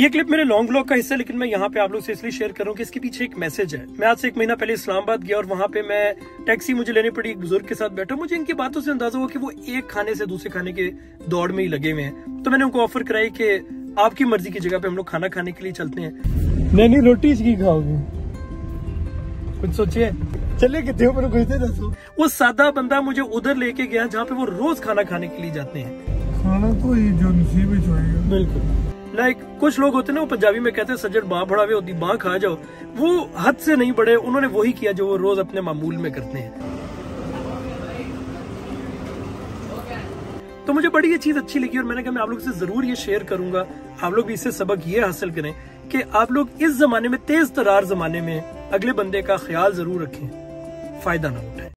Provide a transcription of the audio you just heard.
ये क्लिप मेरे long vlog का हिस्सा है, लेकिन मैं यहाँ पे आप लोग से इसलिए शेयर कर रहा हूँ कि इसके पीछे एक मैसेज है। मैं आज से 1 महीना पहले इस्लामाबाद गया और वहाँ पे मैं टैक्सी मुझे लेनी पड़ी, एक बुजुर्ग के साथ बैठा। मुझे इनकी बातों से अंदाजा हुआ कि वो एक खाने से दूसरे खाने के दौड़ में ही लगे हुए हैं। तो मैंने उनको ऑफर कराई कि आपकी मर्जी की जगह पे हम लोग खाना खाने के लिए चलते हैं। नैनी रोटी की खाओगे? कुछ सोचिए, चले कितने ऊपर घुसते दसो। वो सादा बंदा मुझे उधर लेके गया जहाँ पे वो रोज खाना खाने के लिए जाते हैं। खाना तो ये जो नसीब है। बिल्कुल। लाइक कुछ लोग होते हैं ना, वो पंजाबी में कहते हैं सज्जड़ बाँ बढ़ावे होती बाँ खा जाओ। वो हद से नहीं बढ़े, उन्होंने वही किया जो वो रोज अपने मामूल में करते हैं। तो मुझे बड़ी ये चीज अच्छी लगी और मैंने कहा मैं आप लोगों से जरूर ये शेयर करूंगा। आप लोग भी इससे सबक ये हासिल करें कि आप लोग इस जमाने में, तेज तरार जमाने में, अगले बंदे का ख्याल जरूर रखें, फायदा ना उठाएं।